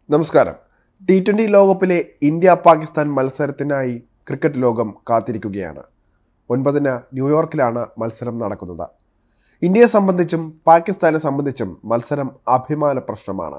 നമസ്കാരം. T20 ലോകകപ്പിലെ India Pakistan മത്സരത്തിനായി cricket ലോകം കാത്തിരിക്കുകയാണ്. 9-ന് ന്യൂയോർക്കിലാണ് മത്സരം നടക്കുന്നത്. ഇന്ത്യയെ സംബന്ധിച്ചും പാകിസ്ഥാനെ സംബന്ധിച്ചും മത്സരം അഭിമാന പ്രശ്നമാണ്.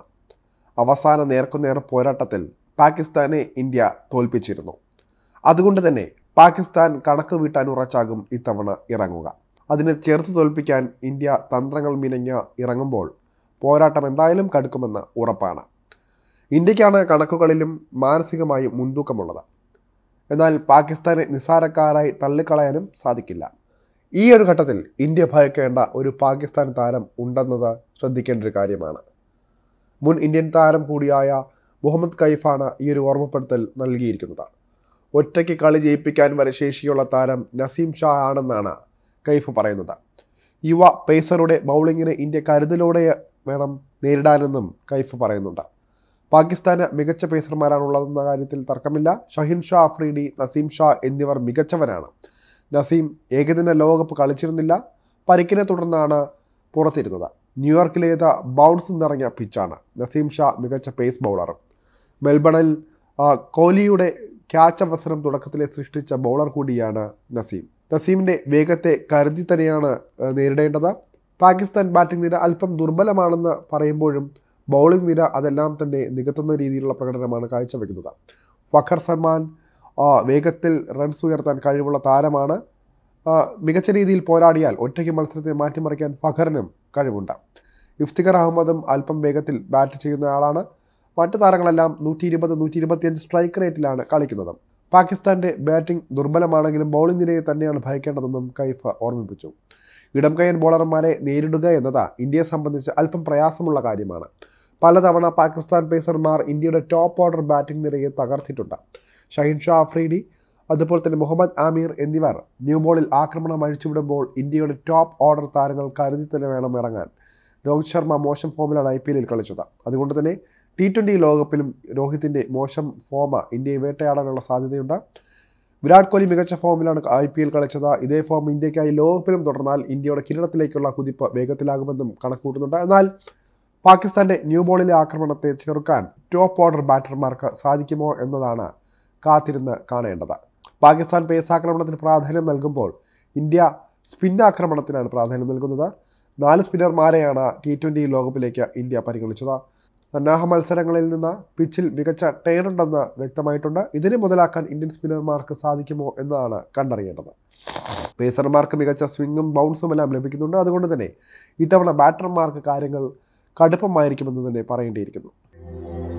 അവസാന നേർക്കുനേർ പോരാട്ടത്തിൽ പാകിസ്ഥാനെ ഇന്ത്യ തോൽപ്പിച്ചിരുന്നു. അതുകൊണ്ട് തന്നെ പാകിസ്ഥാൻ കണക്ക് വീട്ടാൻ ഉറച്ചാകും ഇത്തവണ ഇറങ്ങുക. അതിനെ ചേർത്ത് തോൽപ്പിക്കാൻ ഇന്ത്യ തന്ത്രങ്ങൾ മിനഞ്ഞ് ഇറങ്ങുമ്പോൾ പോരാട്ടം എന്തായാലും കടുക്കുമെന്ന് ഉറപ്പാണ്. ഇന്ത്യക്കാണ് കണക്കുകളിലും മാനസികമായി മുൻതൂക്കമുള്ളത്. എന്നാൽ പാകിസ്ഥാനെ നിസ്സാരക്കാരായി തള്ളിക്കളയാനും സാധിക്കില്ല. ഈ ഒരു ഘട്ടത്തിൽ ഇന്ത്യ ഭയക്കേണ്ട ഒരു പാകിസ്ഥാൻ താരം ഉണ്ടെന്നത് ശ്രദ്ധിക്കേണ്ട ഒരു കാര്യമാണ്. മുൻ ഇന്ത്യൻ താരം കൂടിയായ മുഹമ്മദ് കൈഫാണ് ഈ ഒരു ഓർമ്മപ്പെടുത്തൽ നൽകിയിരിക്കുന്നത്. ഒറ്റയ്ക്ക് കളി ജയിപ്പിക്കാൻ വരെ ശേഷിയുള്ള താരം നസീം ഷാ ആണെന്നാണ് കൈഫ് പറയുന്നത്. യുവ പേസറുടെ ബൗളിങ്ങിന് ഇന്ത്യ കരുതലോടെ വേണം നേരിടാനെന്നും കൈഫ് പറയുന്നുണ്ട്. പാകിസ്ഥാന് മികച്ച പേസർമാരാണുള്ളതെന്ന കാര്യത്തിൽ തർക്കമില്ല. ഷഹീൻ ഷാ അഫ്രീഡി, നസീം ഷാ എന്നിവർ മികച്ചവരാണ്. നസീം ഏകദിന ലോകകപ്പ് കളിച്ചിരുന്നില്ല. പരിക്കിനെ തുടർന്നാണ് പുറത്തിരുന്നത്. ന്യൂയോർക്കിലേത് ബൗൺസ് നിറഞ്ഞ പിച്ചാണ്. നസീം ഷാ മികച്ച പേസ് ബൗളറും. മെൽബണിൽ കോഹ്ലിയുടെ ക്യാച്ച് അവസരം തുടക്കത്തിലെ സൃഷ്ടിച്ച ബൗളർ കൂടിയാണ് നസീം. നസീമിൻ്റെ വേഗത്തെ കരുതി തന്നെയാണ് നേരിടേണ്ടത്. പാകിസ്ഥാൻ ബാറ്റിംഗ് നിര അല്പം ദുർബലമാണെന്ന് പറയുമ്പോഴും ബൗളിംഗ് നിര അതെല്ലാം തന്നെ നികത്തുന്ന രീതിയിലുള്ള പ്രകടനമാണ് കാഴ്ചവെക്കുന്നത്. ഫഖർ സൽമാൻ വേഗത്തിൽ റൺസ് ഉയർത്താൻ കഴിവുള്ള താരമാണ്. മികച്ച രീതിയിൽ പോരാടിയാൽ ഒറ്റയ്ക്ക് മത്സരത്തെ മാറ്റിമറിക്കാൻ ഫഖറിനും കഴിവുണ്ട്. ഇഫ്തിഖർ അഹമ്മദും അല്പം വേഗത്തിൽ ബാറ്റ് ചെയ്യുന്ന ആളാണ്. മറ്റു താരങ്ങളെല്ലാം 120-125 സ്ട്രൈക്ക് റേറ്റിലാണ് കളിക്കുന്നത്. പാകിസ്ഥാൻ്റെ ബാറ്റിംഗ് ദുർബലമാണെങ്കിലും ബൗളിംഗ് നിരയെ തന്നെയാണ് ഭയക്കേണ്ടതെന്നും കൈഫ് ഓർമ്മിപ്പിച്ചു. ഇടം കൈയ്യൻ ബോളർമാരെ നേരിടുക എന്നത് ഇന്ത്യയെ സംബന്ധിച്ച് അല്പം പ്രയാസമുള്ള കാര്യമാണ്. പലതവണ പാകിസ്ഥാൻ പേസർമാർ ഇന്ത്യയുടെ ടോപ്പ് ഓർഡർ ബാറ്റിംഗ് നിരയെ തകർത്തിട്ടുണ്ട്. ഷഹീൻ ഷാ അഫ്രീഡി, അതുപോലെ തന്നെ മുഹമ്മദ് ആമീർ എന്നിവർ ന്യൂ ബോളിൽ ആക്രമണം അഴിച്ചുവിടുമ്പോൾ ഇന്ത്യയുടെ ടോപ്പ് ഓർഡർ താരങ്ങൾ കരുതി തന്നെ വേണം ഇറങ്ങാൻ. രോഹിത് ശർമ്മ മോശം ഫോമിലാണ് IPL കളിച്ചത്. അതുകൊണ്ട് തന്നെ T20 ലോകകപ്പിലും രോഹിത്തിൻ്റെ മോശം ഫോം ഇന്ത്യയെ വേട്ടയാടാനുള്ള സാധ്യതയുണ്ട്. വിരാട് കോഹ്ലി മികച്ച ഫോമിലാണ് IPL കളിച്ചത്. ഇതേ ഫോം ഇന്ത്യക്കായി ലോകകപ്പിലും തുടർന്നാൽ ഇന്ത്യയുടെ കിരീടത്തിലേക്കുള്ള കുതിപ്പ് വേഗത്തിലാകുമെന്നും കണക്കുകൂട്ടുന്നുണ്ട്. എന്നാൽ പാകിസ്ഥാൻ്റെ ന്യൂ ബോളിലെ ആക്രമണത്തെ ചെറുക്കാൻ ടോപ്പ് ഓർഡർ ബാറ്റർമാർക്ക് സാധിക്കുമോ എന്നതാണ് കാത്തിരുന്ന് കാണേണ്ടത്. പാകിസ്ഥാൻ പേസ് ആക്രമണത്തിന് പ്രാധാന്യം നൽകുമ്പോൾ ഇന്ത്യ സ്പിൻ ആക്രമണത്തിനാണ് പ്രാധാന്യം നൽകുന്നത്. 4 സ്പിന്നർമാരെയാണ് T20 ലോകകപ്പിലേക്ക് ഇന്ത്യ പരിഗണിച്ചത്. സന്നാഹ മത്സരങ്ങളിൽ നിന്ന് പിച്ചിൽ മികച്ച ടേണുണ്ടെന്ന് വ്യക്തമായിട്ടുണ്ട്. ഇതിനെ മുതലാക്കാൻ ഇന്ത്യൻ സ്പിന്നർമാർക്ക് സാധിക്കുമോ എന്നതാണ് കണ്ടറിയേണ്ടത്. പേസർമാർക്ക് മികച്ച സ്വിങ്ങും ബൗൺസും എല്ലാം ലഭിക്കുന്നുണ്ട്. അതുകൊണ്ട് തന്നെ ഇത്തവണ ബാറ്റർമാർക്ക് കാര്യങ്ങൾ കടുപ്പമായിരിക്കുമെന്ന് തന്നെ പറയേണ്ടിയിരിക്കുന്നു.